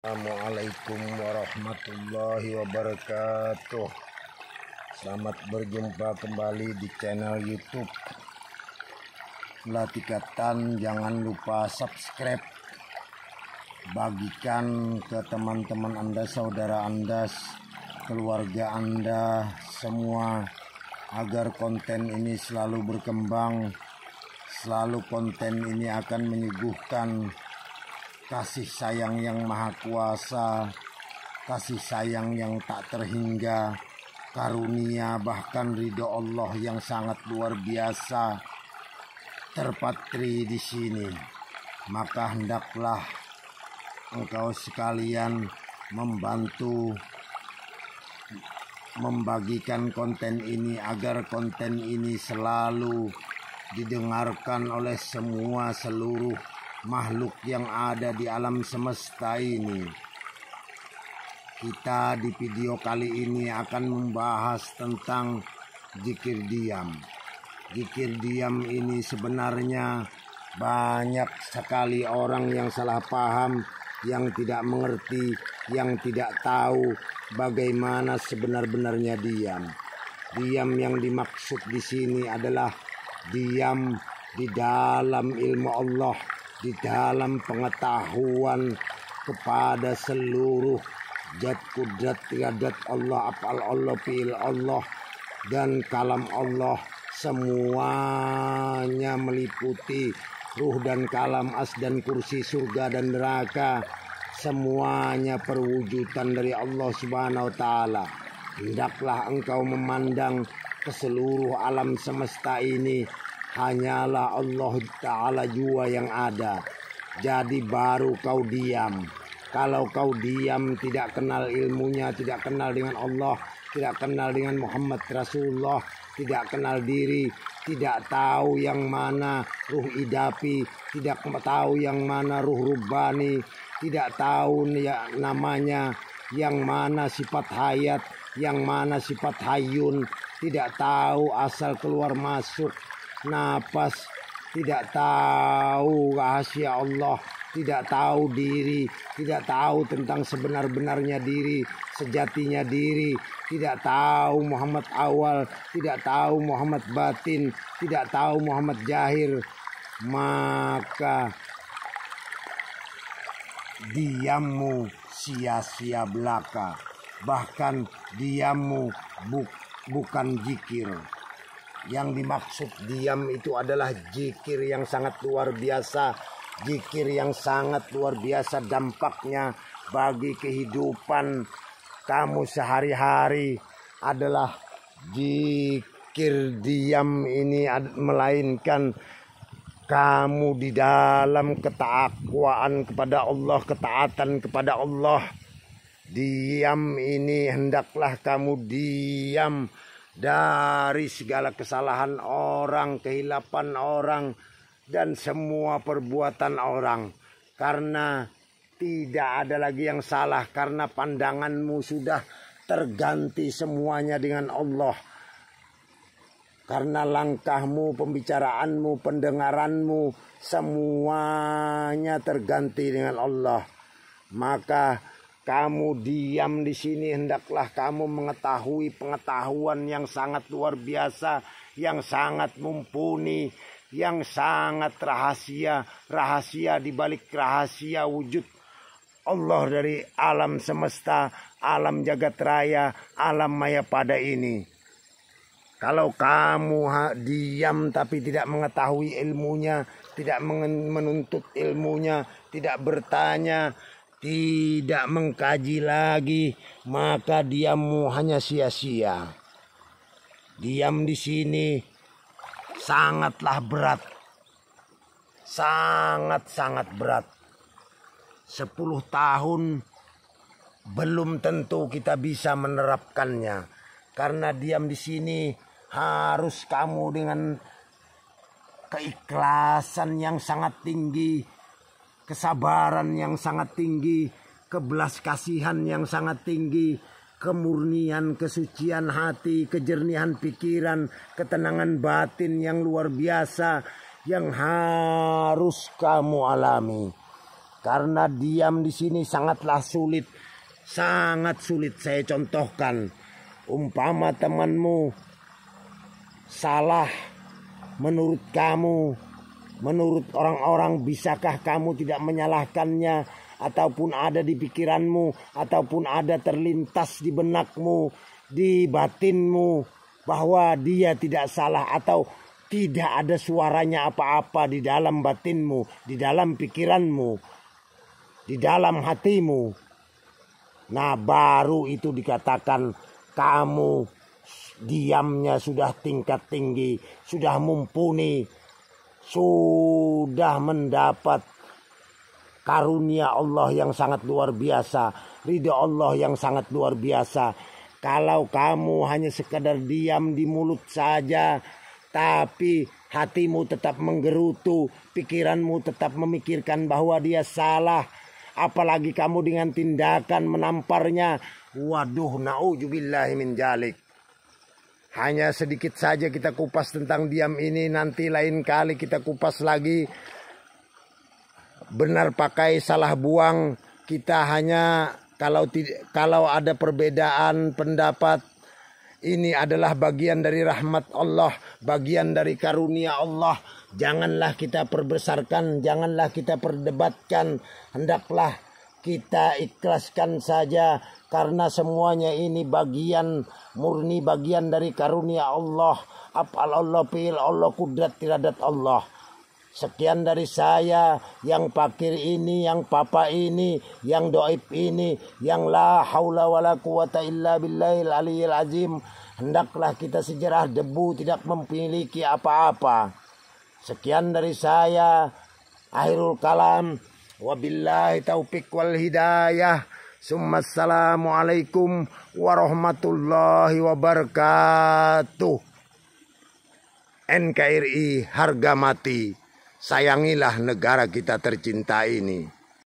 Assalamualaikum warahmatullahi wabarakatuh. Selamat berjumpa kembali di channel YouTube Latikatan. Jangan lupa subscribe, bagikan ke teman-teman Anda, saudara Anda, keluarga Anda semua, agar konten ini selalu berkembang. Selalu konten ini akan menyuguhkan kasih sayang yang maha kuasa, kasih sayang yang tak terhingga, karunia bahkan ridho Allah yang sangat luar biasa terpatri di sini. Maka hendaklah engkau sekalian membantu membagikan konten ini agar konten ini selalu didengarkan oleh seluruh makhluk yang ada di alam semesta ini. Kita di video kali ini akan membahas tentang zikir diam. Zikir diam ini sebenarnya banyak sekali orang yang salah paham, yang tidak mengerti, yang tidak tahu bagaimana sebenar-benarnya diam. Diam yang dimaksud di sini adalah diam di dalam ilmu Allah, di dalam pengetahuan kepada seluruh zat kudrat iradat Allah, afal Allah, fi'il Allah, dan kalam Allah. Semuanya meliputi ruh dan kalam, as dan kursi, surga dan neraka. Semuanya perwujudan dari Allah Subhanahu wa ta'ala. Hendaklah engkau memandang ke seluruh alam semesta ini hanyalah Allah Ta'ala jua yang ada. Jadi baru kau diam. Kalau kau diam, tidak kenal ilmunya, tidak kenal dengan Allah, tidak kenal dengan Muhammad Rasulullah, tidak kenal diri, tidak tahu yang mana ruh idapi, tidak tahu yang mana ruh rubbani, tidak tahu namanya yang mana sifat hayat, yang mana sifat hayyun, tidak tahu asal keluar masuk napas, tidak tahu rahasia Allah, tidak tahu diri, tidak tahu tentang sebenar-benarnya diri, sejatinya diri, tidak tahu Muhammad awal, tidak tahu Muhammad batin, tidak tahu Muhammad jahir. Maka diammu sia-sia belaka, bahkan diammu bukan zikir. Yang dimaksud diam itu adalah zikir yang sangat luar biasa. Zikir yang sangat luar biasa dampaknya bagi kehidupan kamu sehari-hari adalah zikir diam ini, melainkan kamu di dalam ketakwaan kepada Allah, ketaatan kepada Allah. Diam ini hendaklah kamu diam dari segala kesalahan orang, kehilapan orang, dan semua perbuatan orang. Karena tidak ada lagi yang salah, karena pandanganmu sudah terganti semuanya dengan Allah. Karena langkahmu, pembicaraanmu, pendengaranmu, semuanya terganti dengan Allah. Maka kamu diam di sini, hendaklah kamu mengetahui pengetahuan yang sangat luar biasa, yang sangat mumpuni, yang sangat rahasia, rahasia di balik rahasia wujud Allah dari alam semesta, alam jagat raya, alam maya pada ini. Kalau kamu diam tapi tidak mengetahui ilmunya, tidak menuntut ilmunya, tidak bertanya, tidak mengkaji lagi, maka diammu hanya sia-sia. Diam di sini sangatlah berat. Sangat-sangat berat. 10 tahun belum tentu kita bisa menerapkannya. Karena diam di sini harus kamu dengan keikhlasan yang sangat tinggi, kesabaran yang sangat tinggi, kebelas kasihan yang sangat tinggi, kemurnian, kesucian hati, kejernihan pikiran, ketenangan batin yang luar biasa yang harus kamu alami. Karena diam di sini sangatlah sulit. Sangat sulit. Saya contohkan. Umpama temanmu salah menurut kamu, menurut orang-orang, bisakah kamu tidak menyalahkannya? Ataupun ada di pikiranmu, ataupun ada terlintas di benakmu, di batinmu, bahwa dia tidak salah, atau tidak ada suaranya apa-apa di dalam batinmu, di dalam pikiranmu, di dalam hatimu. Nah, baru itu dikatakan kamu diamnya sudah tingkat tinggi, sudah mumpuni, sudah mendapat karunia Allah yang sangat luar biasa, ridha Allah yang sangat luar biasa. Kalau kamu hanya sekadar diam di mulut saja, tapi hatimu tetap menggerutu, pikiranmu tetap memikirkan bahwa dia salah, apalagi kamu dengan tindakan menamparnya, waduh, na'udzubillahi min dzalik. Hanya sedikit saja kita kupas tentang diam ini, nanti lain kali kita kupas lagi. Benar pakai salah buang, kita hanya kalau ada perbedaan pendapat, ini adalah bagian dari rahmat Allah, bagian dari karunia Allah. Janganlah kita perbesarkan, janganlah kita perdebatkan, hendaklah kita ikhlaskan saja, karena semuanya ini bagian murni, bagian dari karunia Allah. Af'al Allah, fi'il Allah, kudrat iradat Allah. Sekian dari saya, yang fakir ini, yang papa ini, yang doib ini, yang la haula wala quwata illa billahil aliyil azim. Hendaklah kita sejerah debu, tidak memiliki apa-apa. Sekian dari saya, akhirul kalam. Wabillahi taufiq wal hidayah. Assalamualaikum warahmatullahi wabarakatuh. NKRI harga mati. Sayangilah negara kita tercinta ini.